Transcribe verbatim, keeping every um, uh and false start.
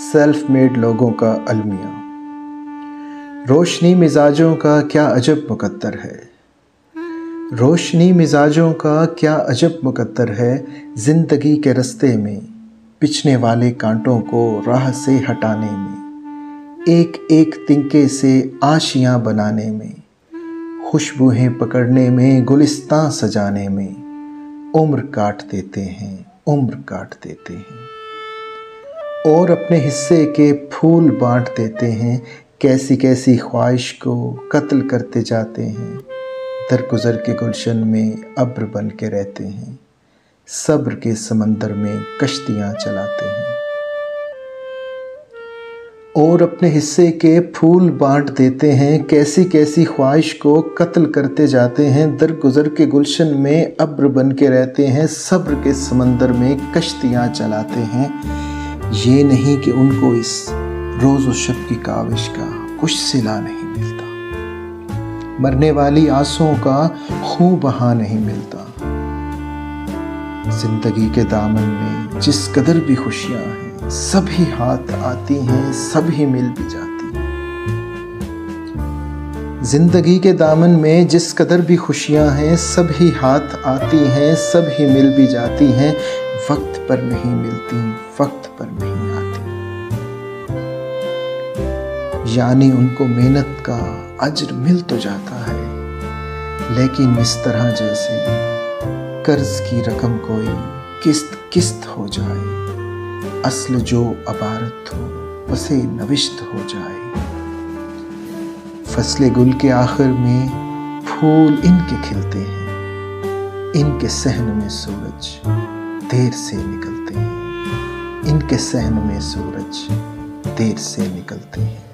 Self made लोगों का अलमिया। रोशनी मिजाजों का क्या अजब मुकद्दर है, रोशनी मिजाजों का क्या अजब मुकद्दर है। ज़िंदगी के रास्ते में पिछने वाले कांटों को राह से हटाने में, एक एक तिनके से आशियाँ बनाने में, खुशबूएं पकड़ने में, गुलिस्तां सजाने में उम्र काट देते हैं, उम्र काट देते हैं। और अपने हिस्से के फूल बांट देते हैं, कैसी कैसी ख्वाहिश को कत्ल करते जाते हैं। दरगुजर के गुलशन में अब्र बन के रहते हैं, सब्र के समंदर में कश्तियाँ चलाते हैं। और अपने हिस्से के फूल बांट देते हैं, कैसी कैसी ख्वाहिश को कत्ल करते जाते हैं। दरगुजर के गुलशन में अब्र बन के रहते हैं, सब्र के समंदर में कश्तियाँ चलाते हैं। ये नहीं कि उनको इस रोज़ व शब की काविश का कुछ सिला नहीं मिलता, मरने वाली आंसुओं का खून बहा नहीं मिलता। जिंदगी के दामन में जिस कदर भी खुशियां हैं, सभी हाथ आती हैं, सभी मिल भी जाती हैं। जिंदगी के दामन में जिस कदर भी खुशियां हैं, सभी हाथ आती हैं, सभी मिल भी जाती हैं। वक्त पर नहीं मिलती, वक्त पर नहीं आती, यानी उनको मेहनत का अज्र मिल तो जाता है, लेकिन इस तरह जैसे कर्ज की रकम कोई किस्त किस्त हो जाए, अस्ल जो अबारत हो उसे नविश्त हो जाए। फसले गुल के आखिर में फूल इनके खिलते हैं, इनके सहन में सूरज देर से निकलते हैं, इनके सहन में सूरज देर से निकलते हैं।